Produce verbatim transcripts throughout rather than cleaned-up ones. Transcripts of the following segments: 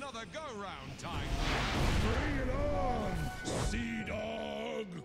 another go-round time. Bring it on, Sea Dog!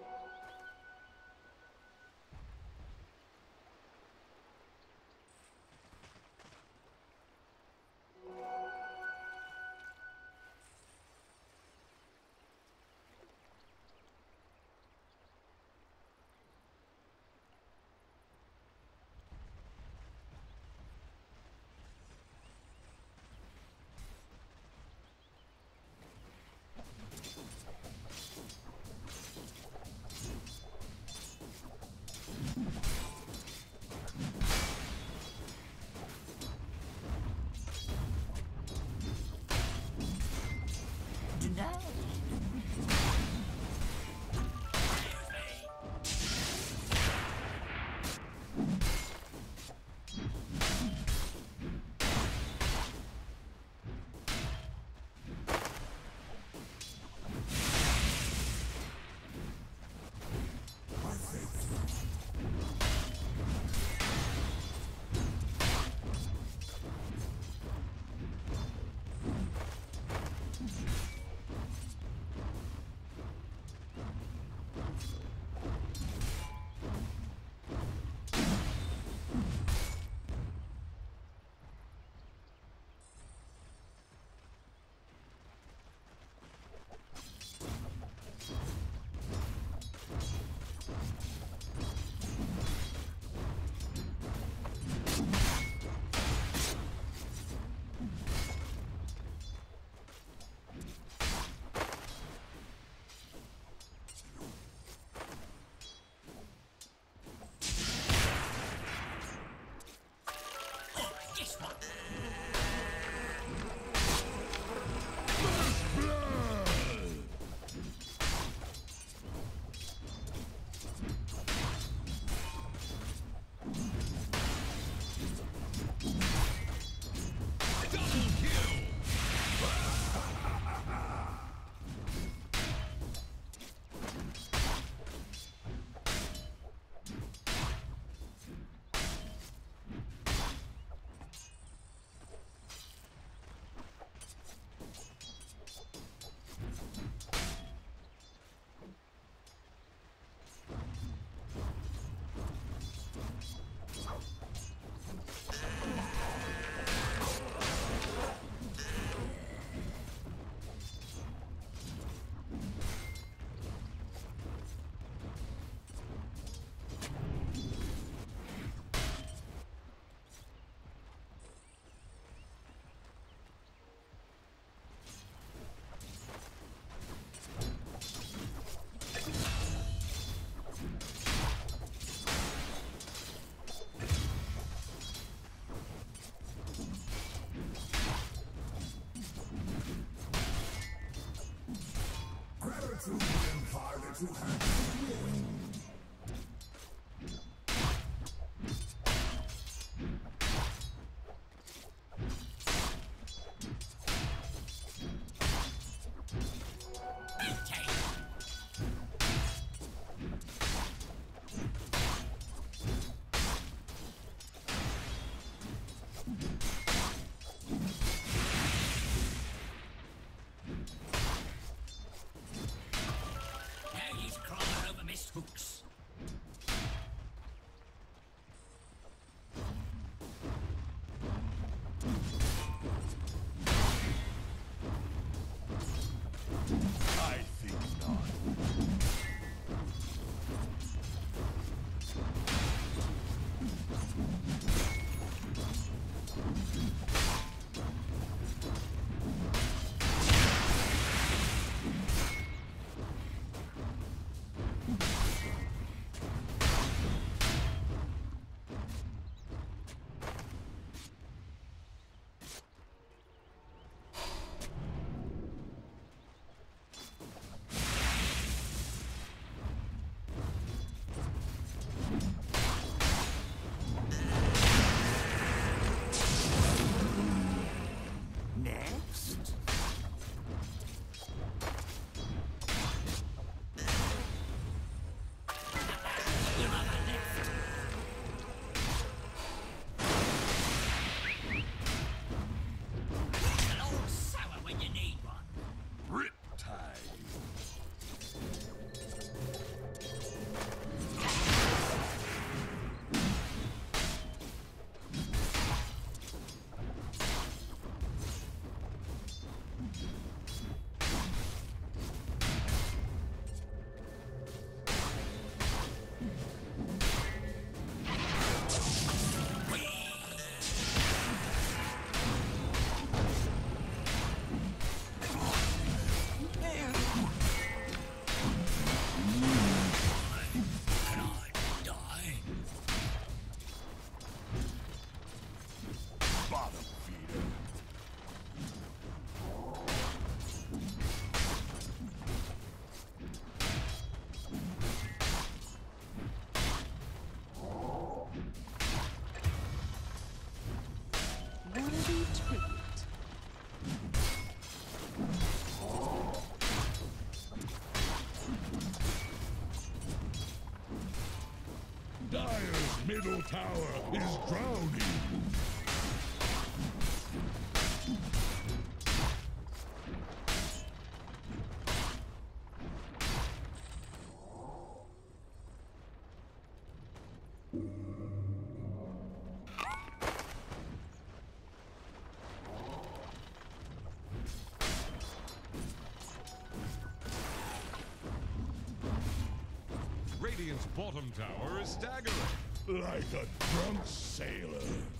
middle tower is drowning. Radiant's bottom tower is staggering. Like a drunk sailor.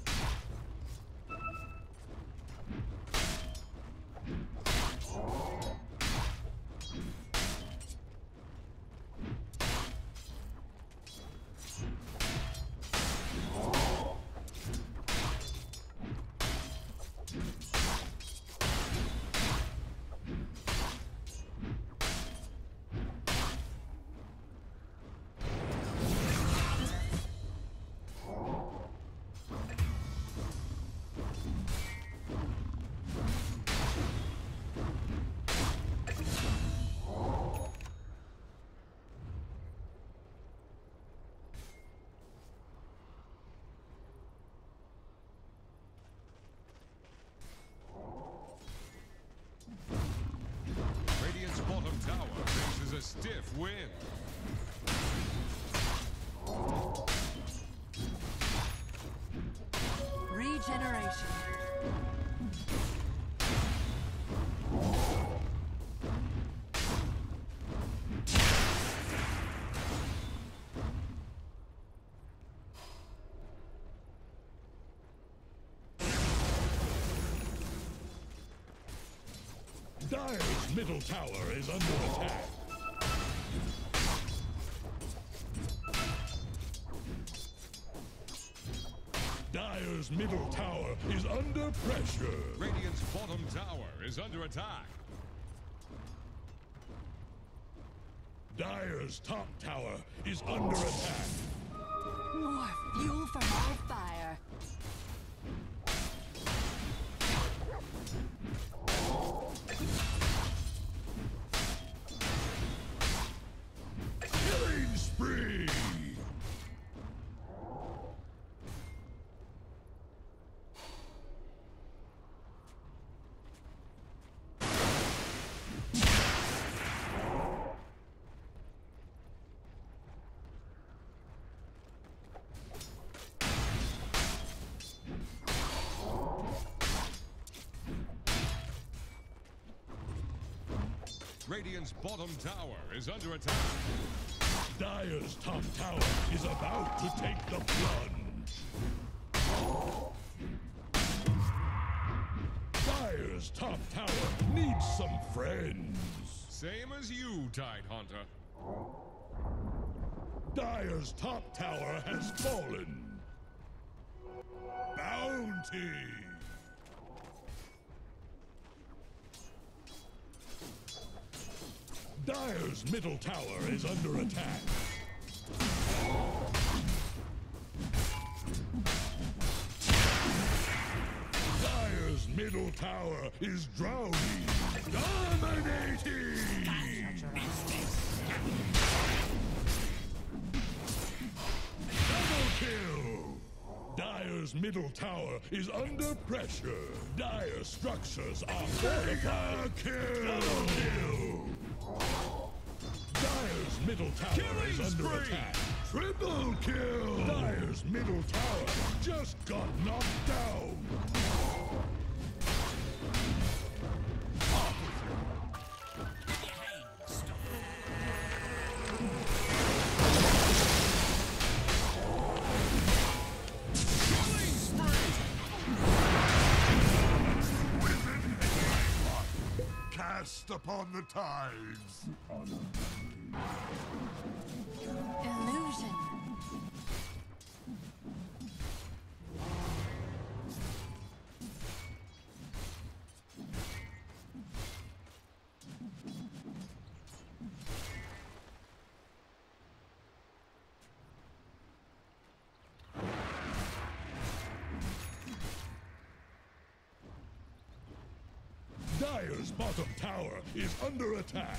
Radiant's bottom tower faces a stiff wind. Regeneration. Dire's middle tower is under attack. Dire's middle tower is under pressure. Radiant's bottom tower is under attack. Dire's top tower is under attack. More fuel for my fire. Killing spree! Radiant's bottom tower is under attack. Dire's top tower is about to take the plunge. Dire's top tower needs some friends. Same as you, Tidehunter. Dire's top tower has fallen. Bounty! Dire's middle tower is under attack. Dire's middle tower is drowning. Dominating! Double kill! Dire's middle tower is under pressure. Dire structures are fortified. Kill! Double kill! Dire's middle tower Killing is under spree! attack. Triple kill! Dire's middle tower just got knocked down. Killing spree! Cast upon the tides. Illusion. Dire's bottom tower is under attack.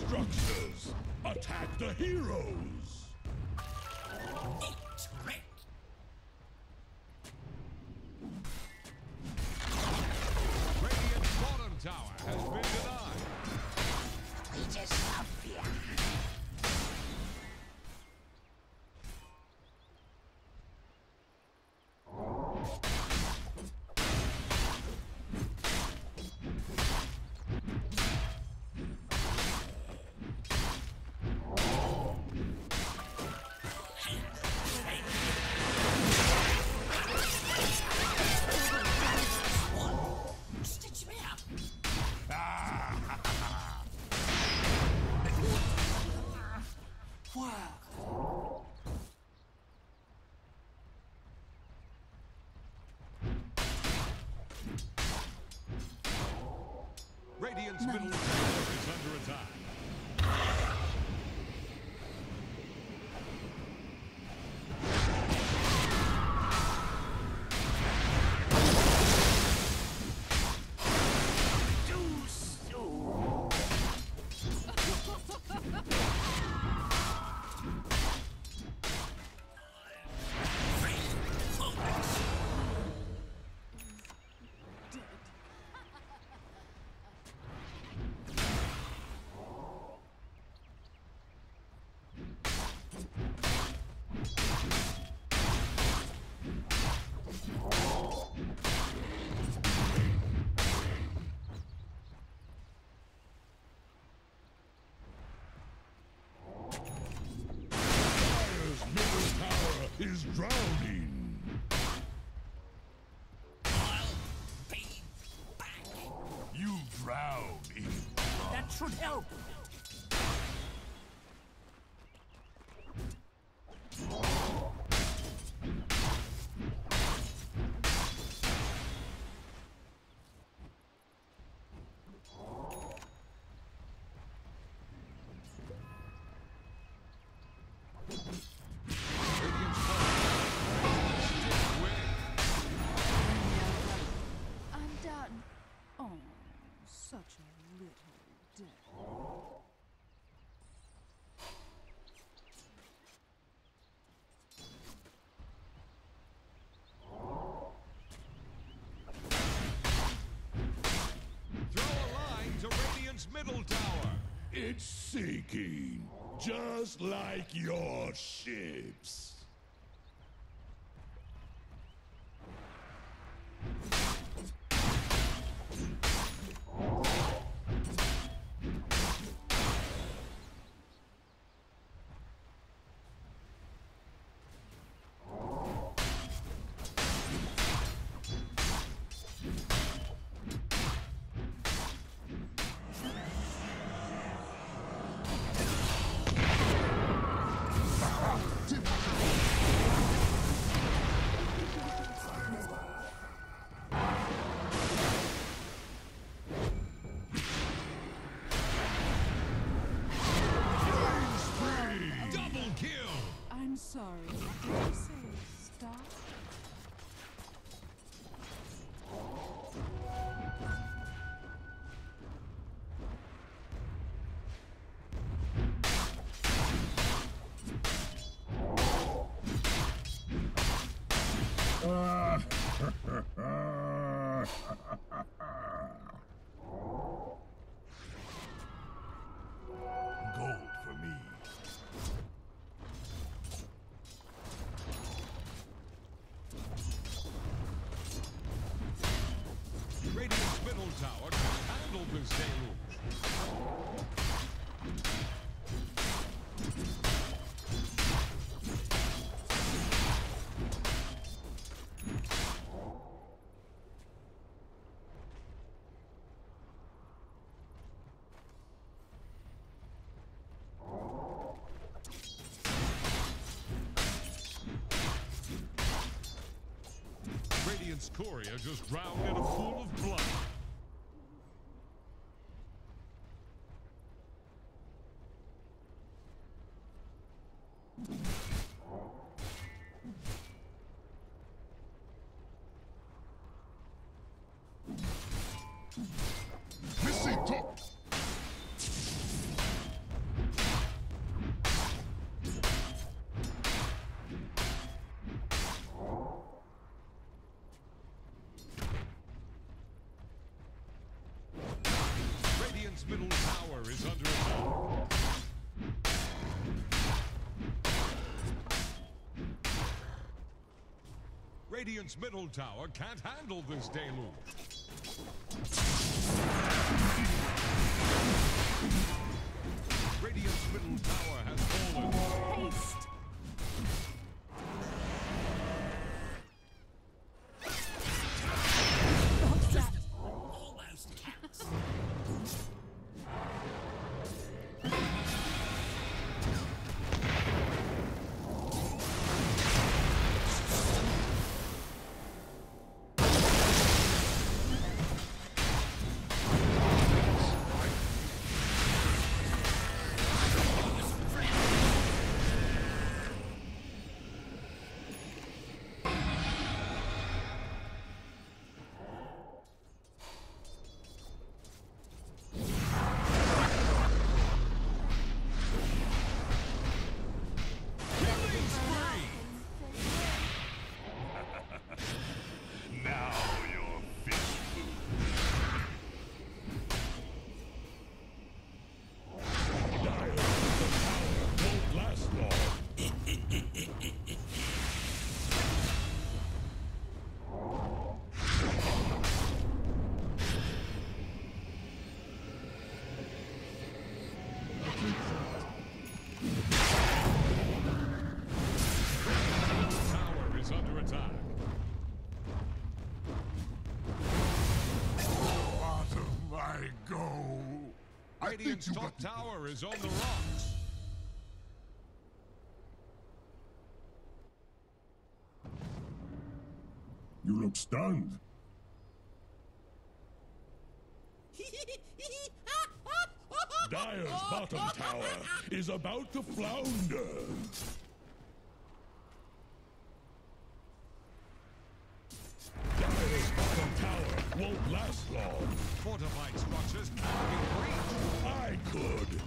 structures. Attack the heroes. Radiant's bottom tower has been denied. We just love fear. Radiant's middle tower is under attack. Is drowning. I'll be back. You drown in That should help. I'm done. Oh, such a little death. Throw a line to Radiant's middle tower. It's sinking, just like your ships. Double kill. I'm sorry. Did you say stop? Gold for me. Radiant's middle tower can handle this deluge. Radiant's courier just drowned in a pool of blood. Missing top. Radiant's middle tower can't handle this deluge. Radiant's middle tower has fallen. Haste! What's that? Almost counts. Now you're fist Dire won't last long. Tower is under attack. Bottom I go. I think Radiant's you top got the- tower is on the rocks. You look stunned. Dire's bottom tower is about to flounder. Dire's bottom tower won't last long. Fortified structures can't be breached. I could.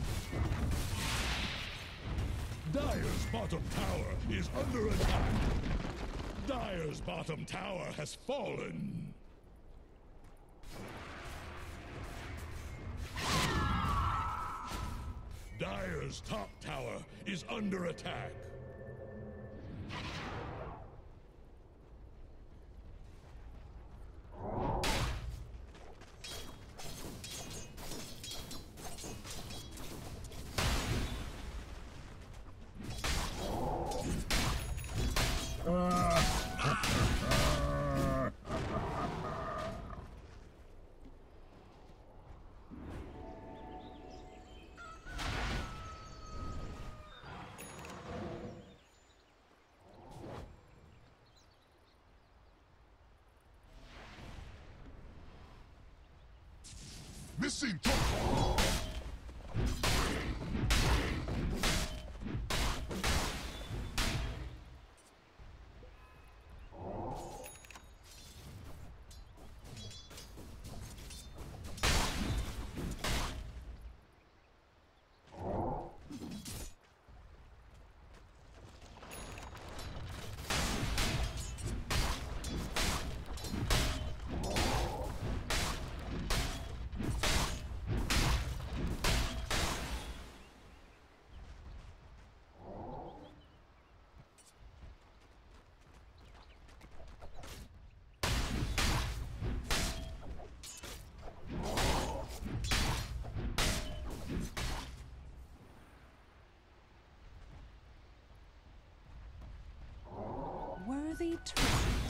Dire's bottom tower is under attack. Dire's bottom tower has fallen. Dire's top tower is under attack. Missing top. Worthy treat.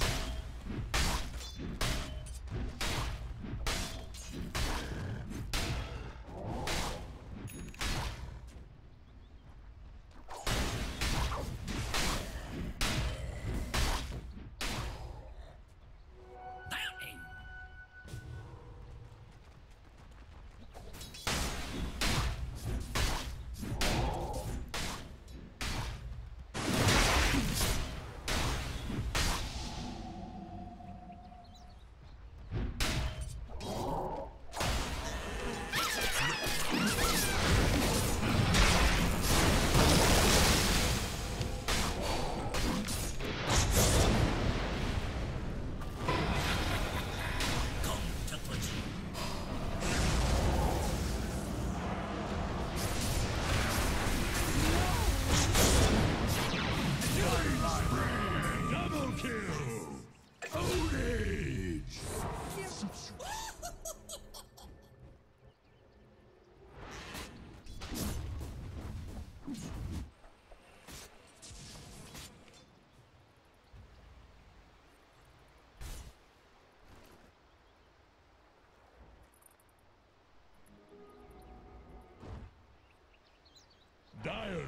Mountain.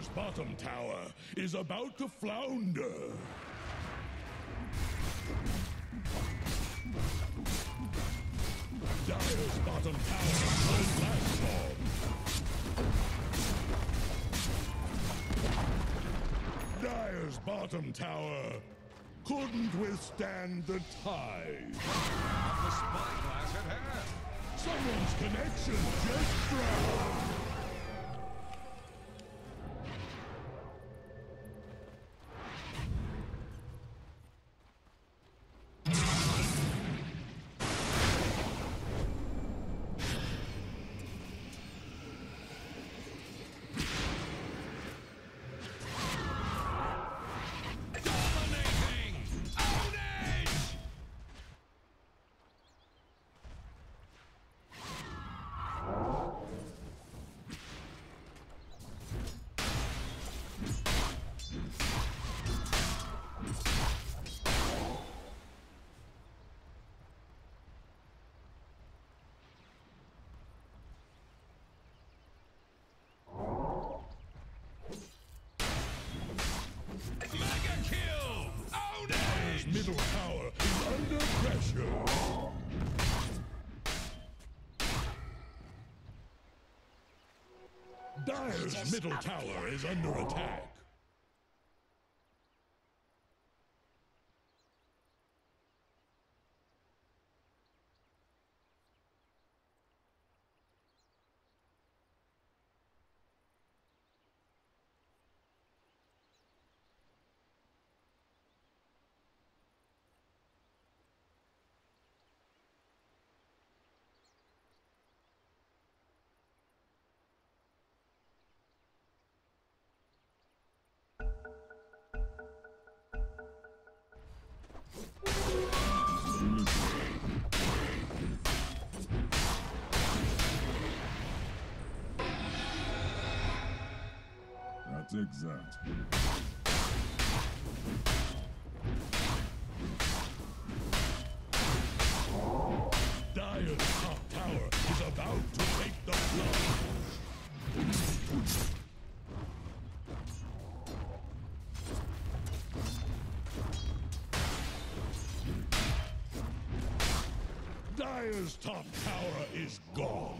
Dire's bottom tower is about to flounder. Dire's bottom tower won't last long. Dire's bottom tower couldn't withstand the tide. The spyglass at hand. Someone's connection just drowned. Dominating! Ownage! Mega kill! Dire's Ownage! middle tower is under pressure. Dire's middle tower is under attack. That's exact. Dire's top tower is about to take the plunge. Dire's top tower is gone.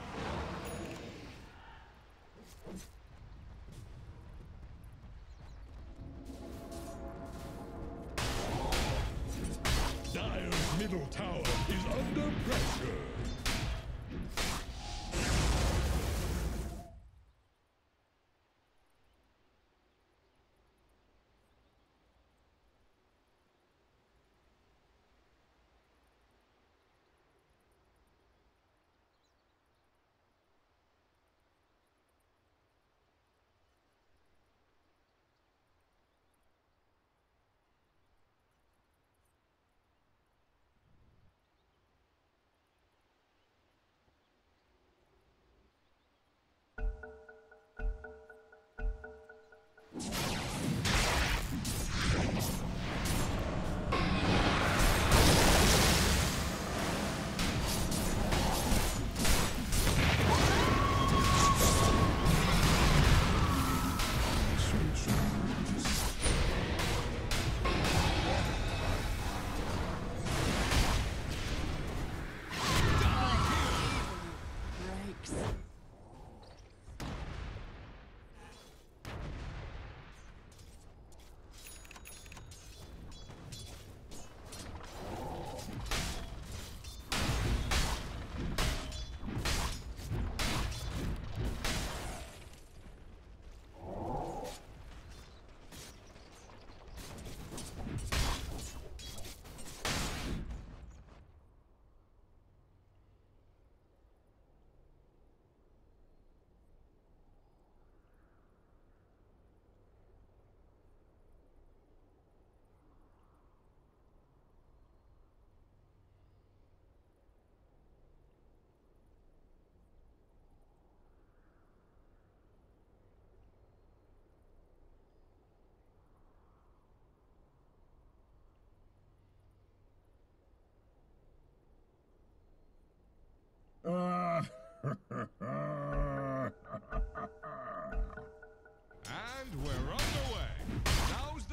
Dire's middle tower is under pressure.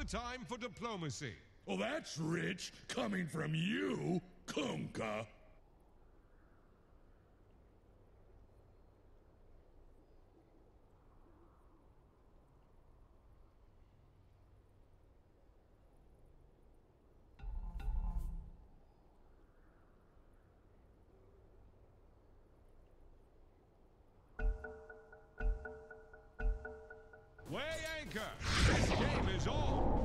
time for diplomacy. Well, that's rich, coming from you, Kunkka. Weigh anchor! This game is on!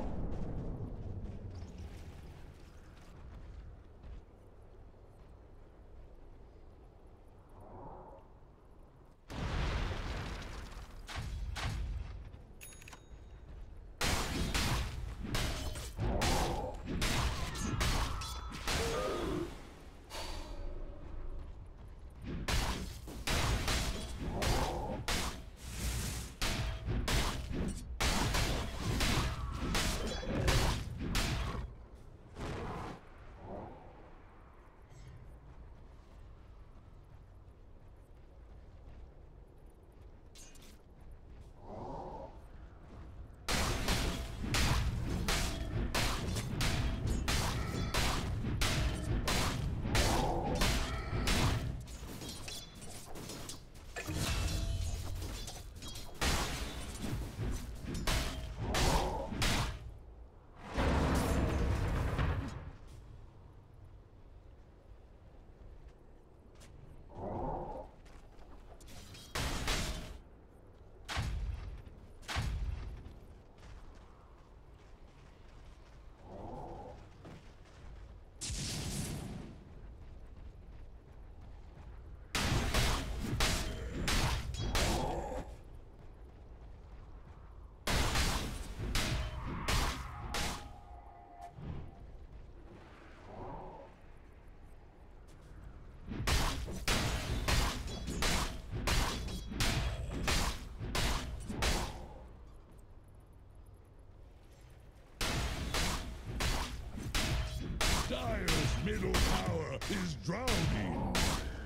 Dire's middle tower is drowning.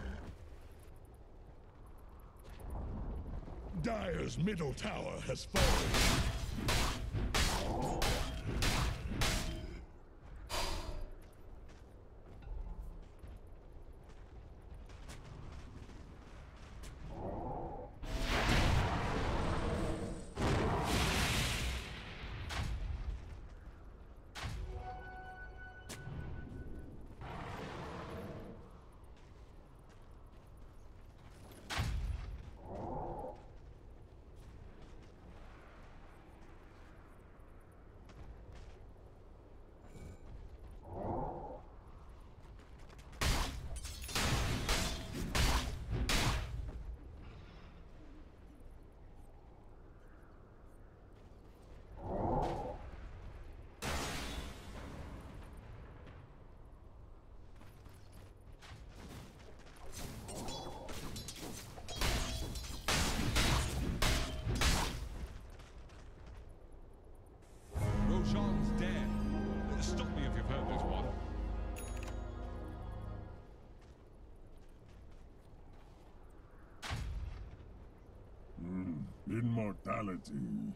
Dire's middle tower has fallen. Roshan's dead. Stop me if you've heard this one. Immortality.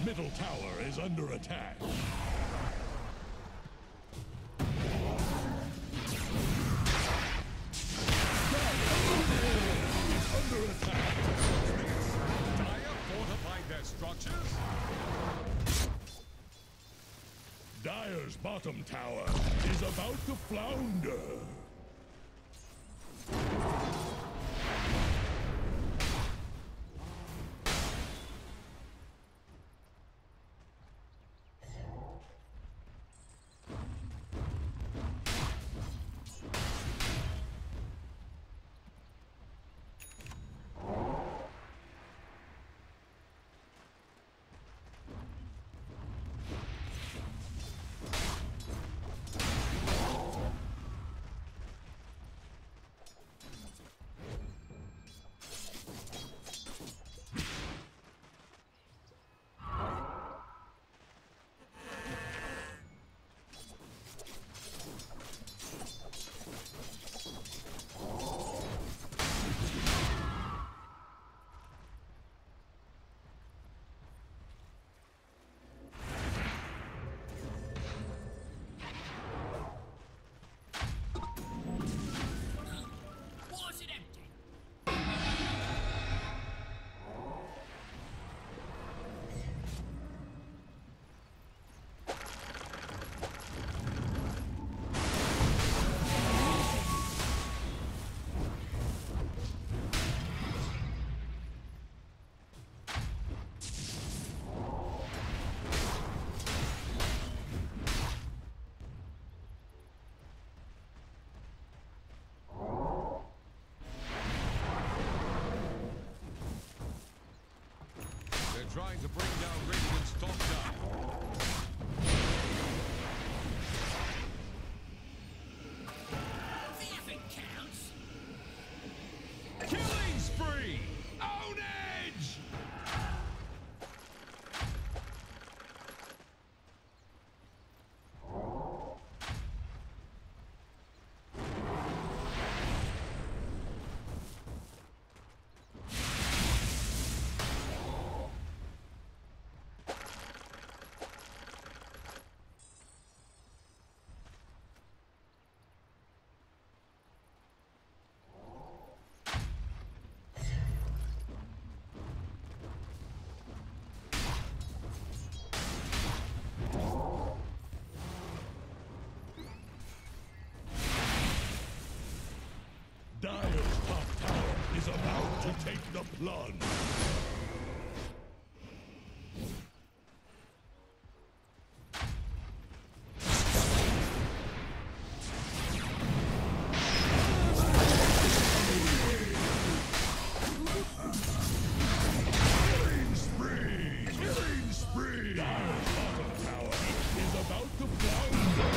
middle tower is under attack. Under attack. Dire fortified their structures? Dire's bottom tower is about to flounder. Was it empty? They're trying to bring down Radiant's top tower. See if it counts. Killing spree! Ownage! Dire's top tower is about to take the plunge. Killing spree! Killing spree! Dire's bottom tower is about to flounder.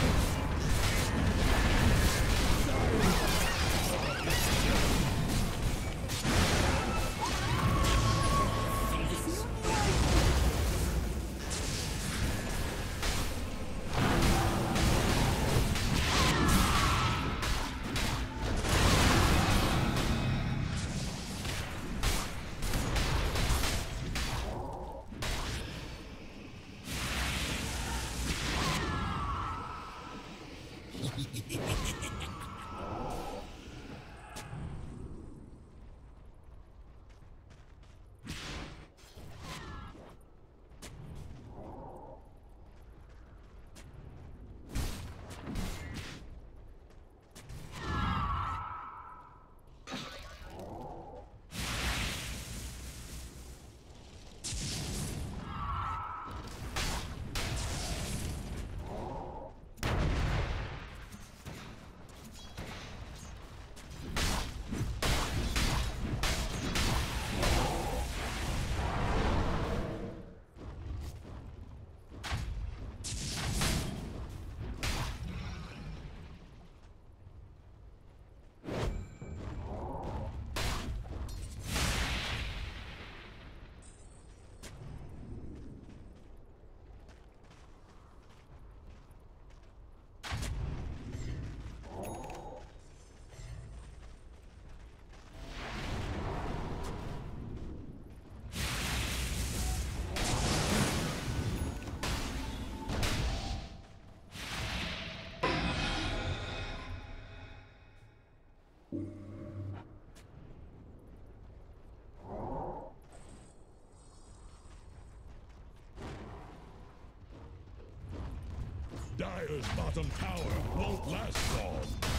Dire's bottom tower won't last long.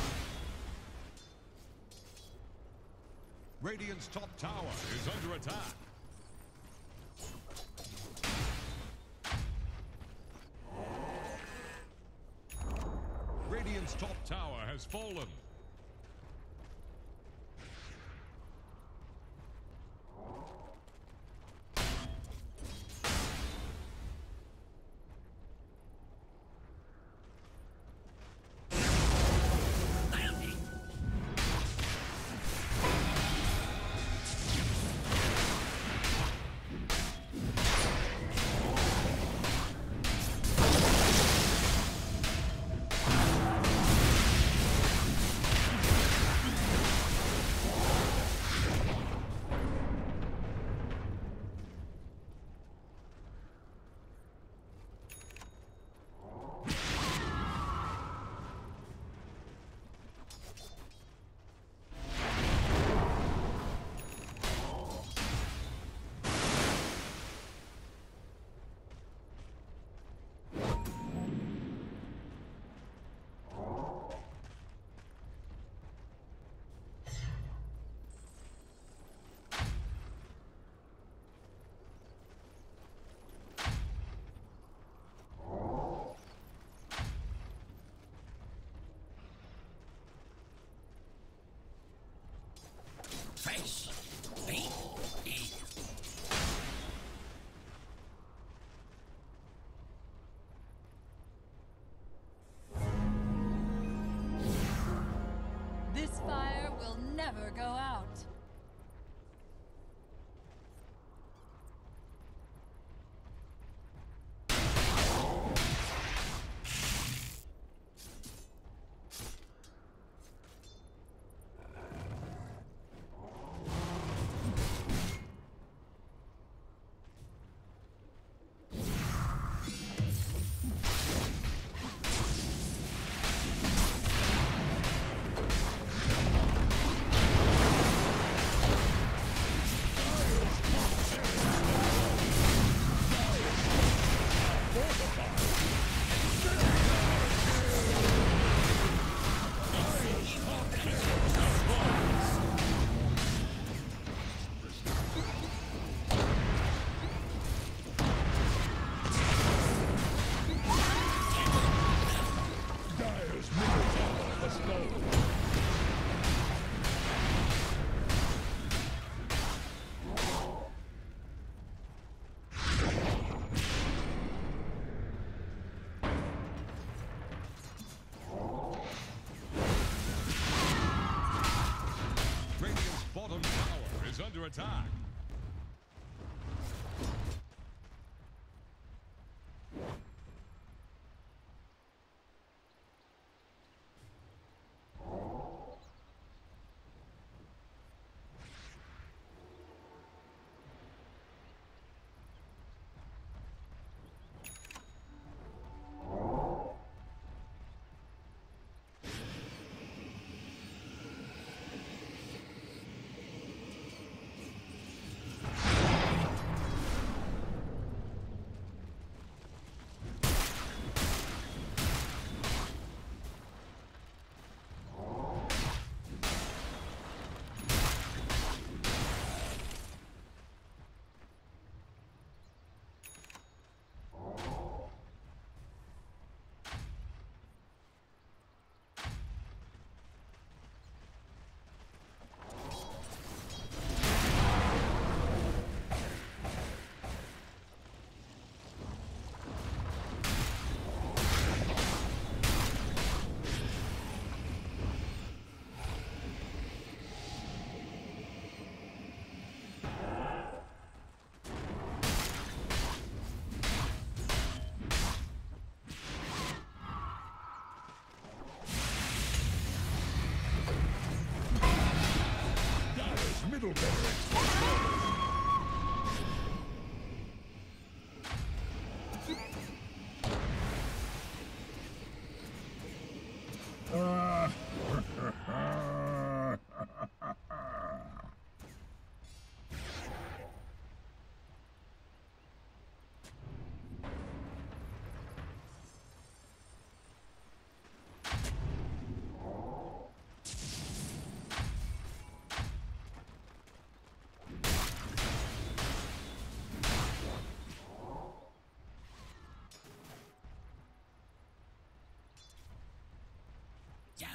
Radiant's top tower is under attack. Radiant's top tower has fallen. Fresh. Beat. Eat. This fire will never go out. Under attack. Middle barracks.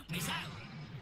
Peace out.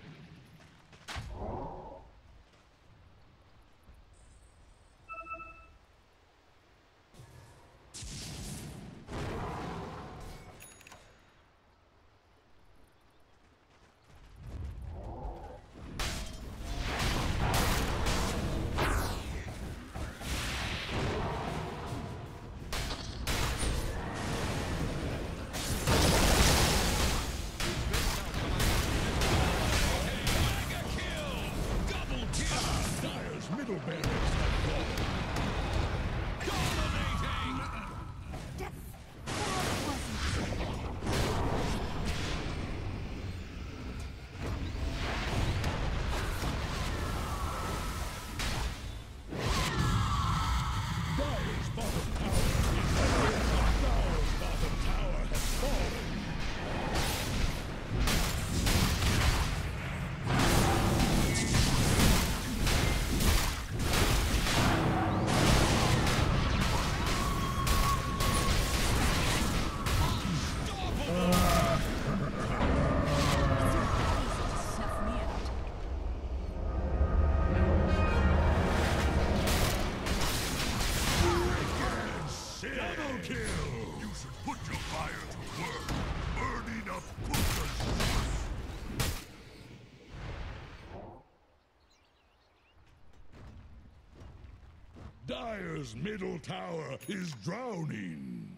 Dire's middle tower is drowning.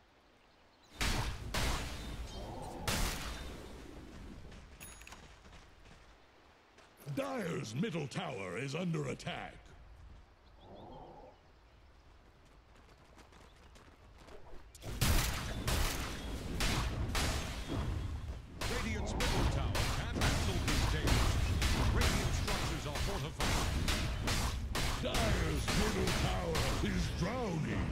Dire's middle tower is under attack. Radiant's middle tower can't handle these dangers. Radiant structures are fortified. Dire's middle tower is drowning.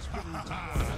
middle tower